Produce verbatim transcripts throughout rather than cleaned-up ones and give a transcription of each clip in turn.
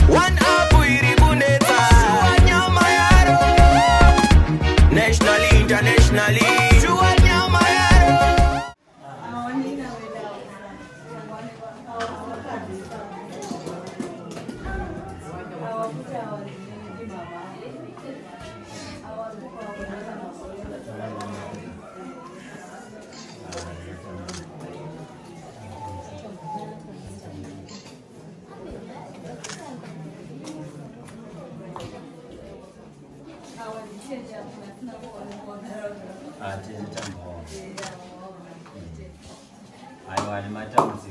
One up iri buneta. Suanyama yaro. Nationally, internationally. Suanyama yaro. Ah, this is Jambo. I want my Jamsi.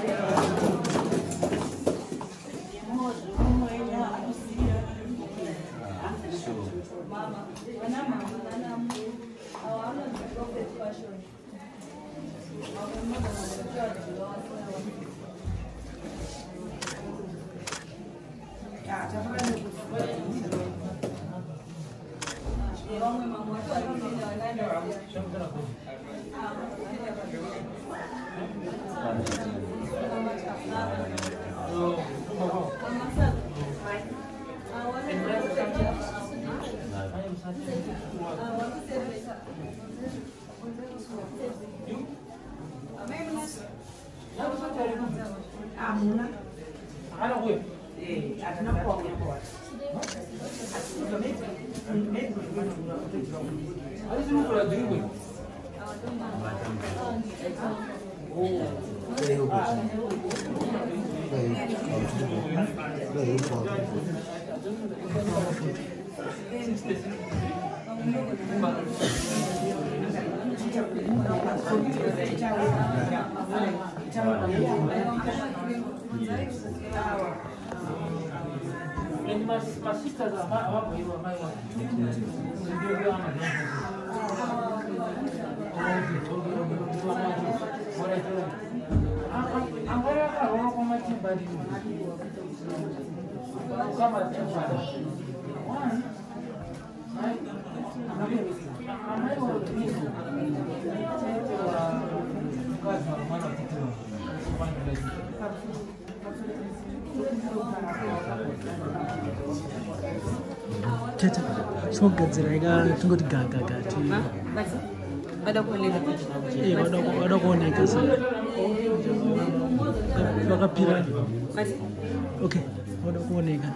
My sisters are my Chacha, so good. I got to go to Gaga. Ada ko nega. Eh, ada ko ada ko nega sa. Baka pira. Okay, ada ko nega.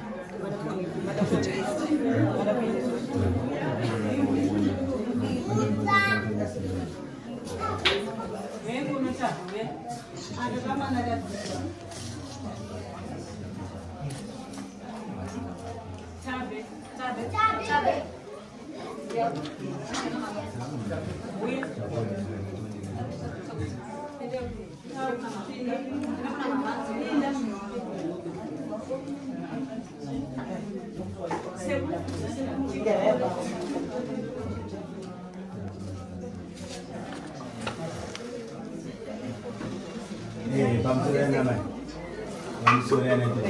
Eh, vamos a ver nada más. Vamos a ver nada más.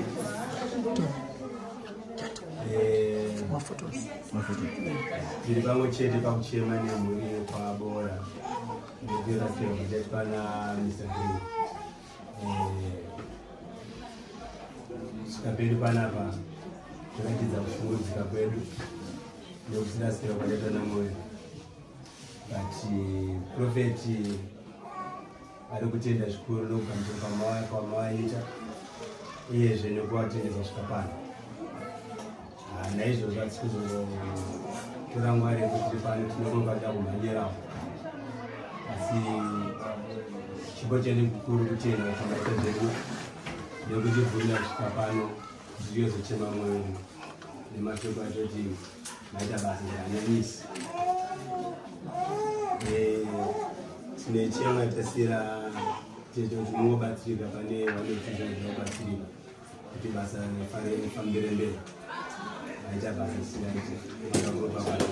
Eh, More photos. More photos. Jadi bangun ciri bangun ciri mana yang boleh pak bola. Jadi rasa jadi pana mister Green. Eh, sekarang di pana apa? Kita kita usul sekarang itu. Dia sudah sekarang pada tanah moy. Baci profeti. Ari kutenda zvikuru nokugambuka kwamaita uyezve nekuvatendesa zvikapana. Naizvozvo hatisi kuzotora Mwari kuti pano tinokonga kumhanyirawo, asi chipo chedu kikuru kutenda zvamaita zvedu nekutibvunza kusvika pano zviriyozochema mwoyo nemashoko atoti maita basa zvaanamisi. Tine chema tasira checho tinobatsirika pane vanotiza zvinobatsirika kuti basa rifambire mberi. Aita basa silaite akaropa basa.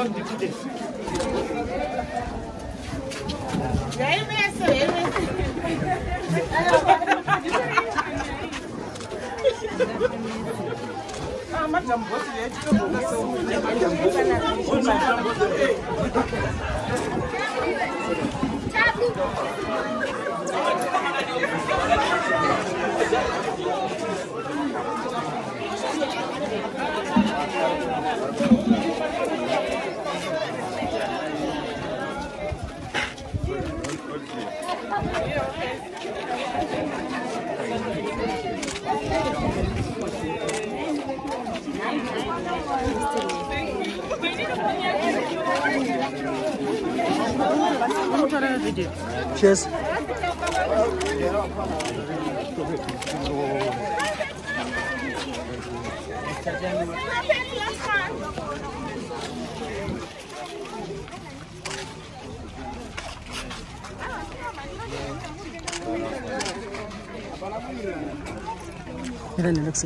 Cheers. Mira, Alexia.